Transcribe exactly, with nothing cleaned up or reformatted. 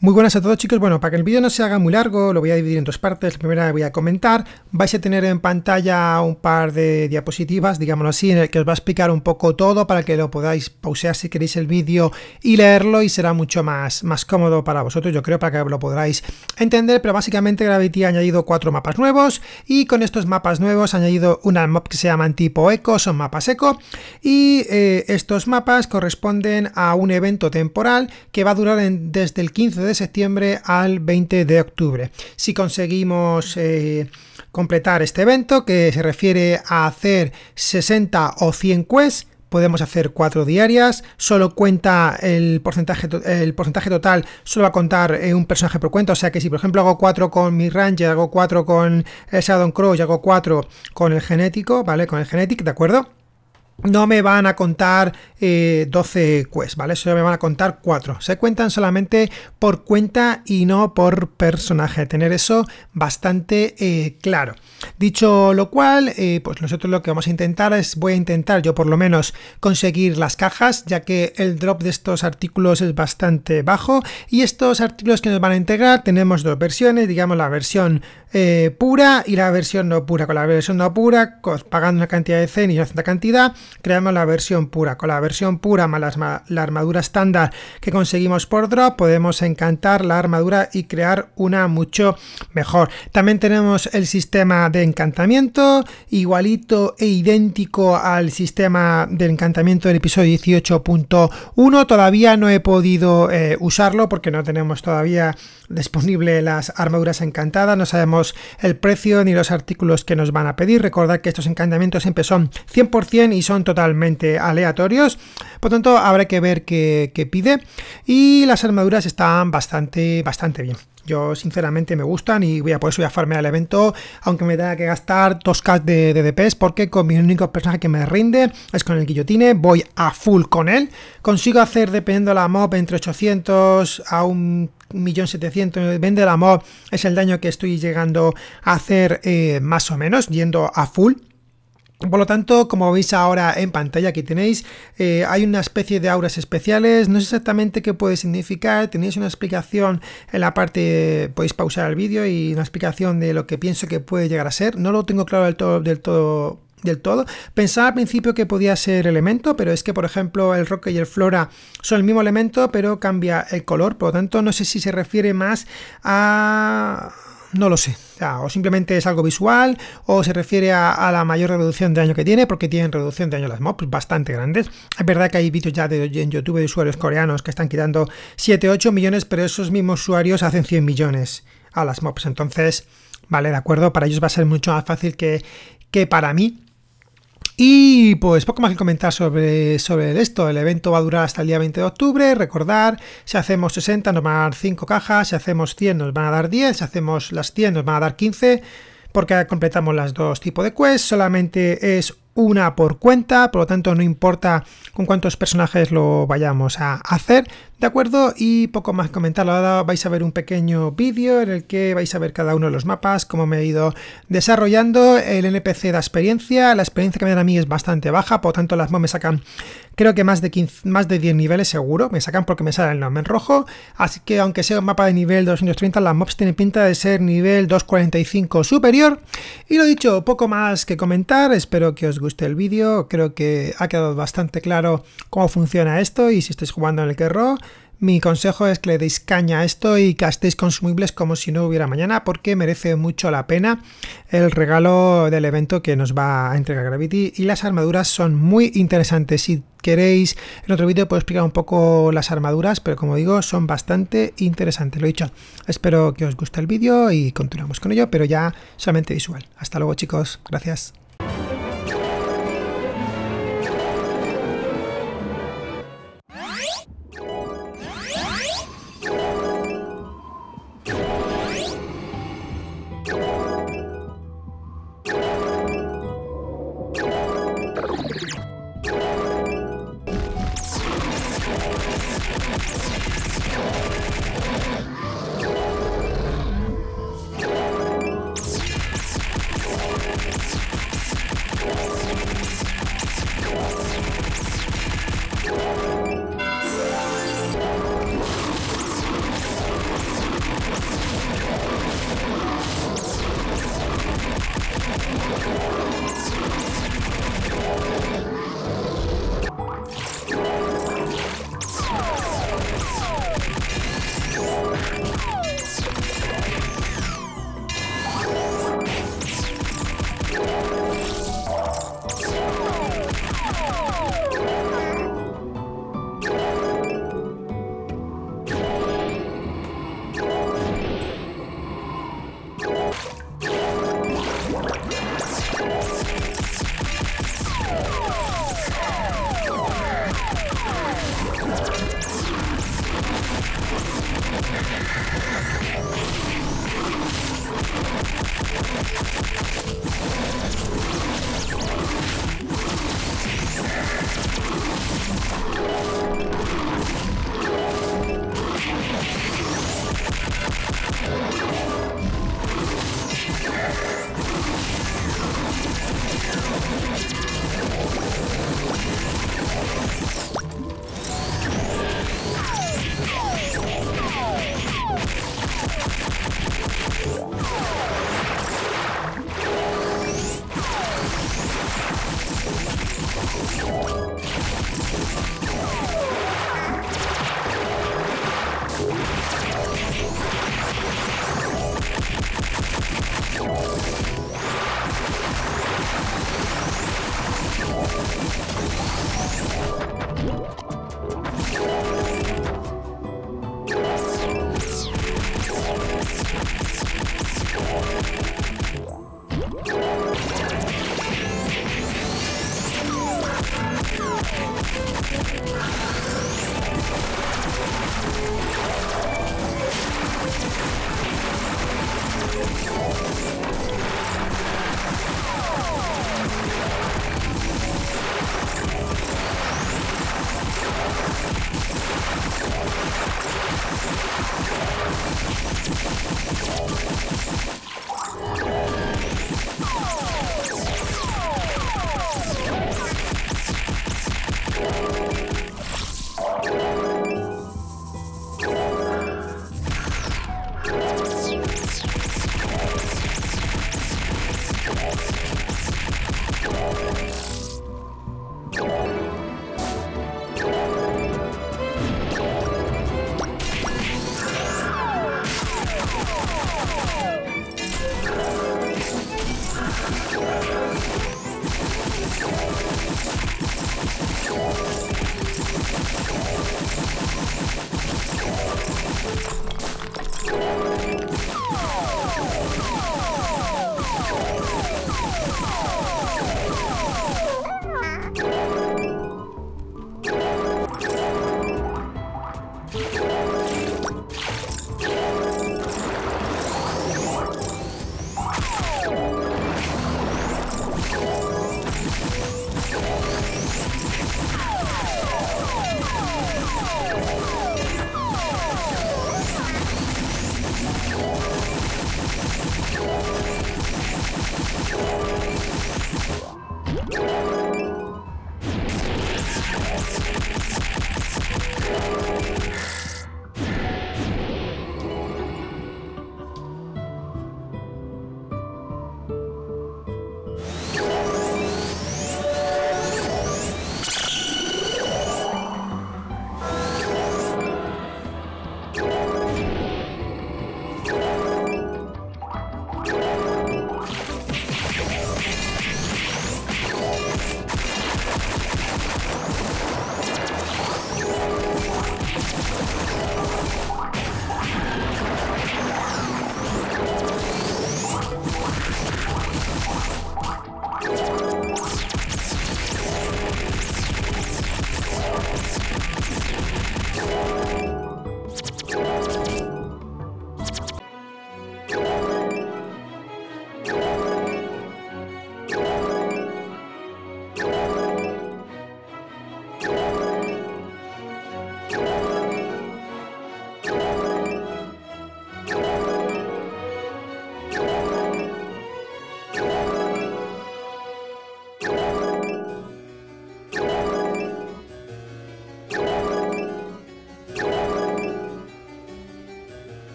Muy buenas a todos, chicos. Bueno, para que el vídeo no se haga muy largo, lo voy a dividir en dos partes. La primera voy a comentar. Vais a tener en pantalla un par de diapositivas, digámoslo así, en el que os va a explicar un poco todo para que lo podáis pausear si queréis el vídeo y leerlo, y será mucho más, más cómodo para vosotros, yo creo, para que lo podáis entender. Pero básicamente Gravity ha añadido cuatro mapas nuevos, y con estos mapas nuevos ha añadido una map que se llaman tipo eco, son mapas eco, y eh, estos mapas corresponden a un evento temporal que va a durar en, desde el quince de septiembre al veinte de octubre. Si conseguimos eh, completar este evento, que se refiere a hacer sesenta o cien quests, podemos hacer cuatro diarias. Solo cuenta el porcentaje, el porcentaje total, solo va a contar eh, un personaje por cuenta. O sea que si por ejemplo hago cuatro con mi Ranger, hago cuatro con el Shadow Crow y hago cuatro con el genético, ¿vale? Con el Genetic, ¿de acuerdo? No me van a contar eh, doce quests, ¿vale? Solo me van a contar cuatro. Se cuentan solamente por cuenta y no por personaje. Tener eso bastante eh, claro. Dicho lo cual, eh, pues nosotros lo que vamos a intentar es, voy a intentar yo por lo menos conseguir las cajas, ya que el drop de estos artículos es bastante bajo. Y estos artículos que nos van a integrar, tenemos dos versiones, digamos la versión eh, pura y la versión no pura. Con la versión no pura, pagando una cantidad de cen y una cierta cantidad, creamos la versión pura. Con la versión pura más la, la armadura estándar que conseguimos por drop, podemos encantar la armadura y crear una mucho mejor. También tenemos el sistema de encantamiento, igualito e idéntico al sistema del encantamiento del episodio dieciocho punto uno. Todavía no he podido eh, usarlo porque no tenemos todavía disponible las armaduras encantadas, no sabemos el precio ni los artículos que nos van a pedir. Recordad que estos encantamientos siempre son cien por cien y son totalmente aleatorios, por tanto habrá que ver qué, qué pide. Y las armaduras están bastante, bastante bien. Yo sinceramente me gustan y voy a, por eso voy a farmear el evento, aunque me tenga que gastar dos K de, de D P S, porque con mi único personaje que me rinde es con el guillotine. Voy a full con él. Consigo hacer, dependiendo de la mob, entre ochocientos a un millón setecientos, depende de la mob, es el daño que estoy llegando a hacer eh, más o menos, yendo a full. Por lo tanto, como veis ahora en pantalla, aquí tenéis, eh, hay una especie de auras especiales. No sé exactamente qué puede significar, tenéis una explicación en la parte, podéis pausar el vídeo, y una explicación de lo que pienso que puede llegar a ser. No lo tengo claro del todo, del todo del todo. Pensaba al principio que podía ser elemento, pero es que por ejemplo el Roque y el Flora son el mismo elemento, pero cambia el color. Por lo tanto, no sé si se refiere más a... no lo sé, o, sea, o simplemente es algo visual, o se refiere a, a la mayor reducción de daño que tiene, porque tienen reducción de daño las mobs bastante grandes. Es verdad que hay vídeos ya de, en YouTube de usuarios coreanos que están quitando siete ocho millones, pero esos mismos usuarios hacen cien millones a las mobs. Entonces, vale, de acuerdo, para ellos va a ser mucho más fácil que, que para mí. Y pues poco más que comentar sobre, sobre esto. El evento va a durar hasta el día veinte de octubre. Recordar, si hacemos sesenta nos van a dar cinco cajas, si hacemos cien nos van a dar diez, si hacemos las cien nos van a dar quince, porque completamos las dos tipos de quests. Solamente es una por cuenta, por lo tanto no importa con cuántos personajes lo vayamos a hacer, ¿de acuerdo? Y poco más comentarlo. Ahora vais a ver un pequeño vídeo en el que vais a ver cada uno de los mapas, cómo me he ido desarrollando. El N P C da experiencia, la experiencia que me dan a mí es bastante baja, por lo tanto las mobs me sacan creo que más de quince, más de diez niveles seguro, me sacan porque me sale el nombre en rojo, así que aunque sea un mapa de nivel doscientos treinta, las mobs tienen pinta de ser nivel doscientos cuarenta y cinco superior. Y lo dicho, poco más que comentar, espero que os guste el vídeo, creo que ha quedado bastante claro cómo funciona esto, y si estáis jugando en el Kerro, mi consejo es que le deis caña a esto y gastéis consumibles como si no hubiera mañana, porque merece mucho la pena el regalo del evento que nos va a entregar Gravity, y las armaduras son muy interesantes. Si queréis, en otro vídeo puedo explicar un poco las armaduras, pero como digo, son bastante interesantes. Lo dicho, espero que os guste el vídeo y continuamos con ello, pero ya solamente visual. Hasta luego, chicos, gracias.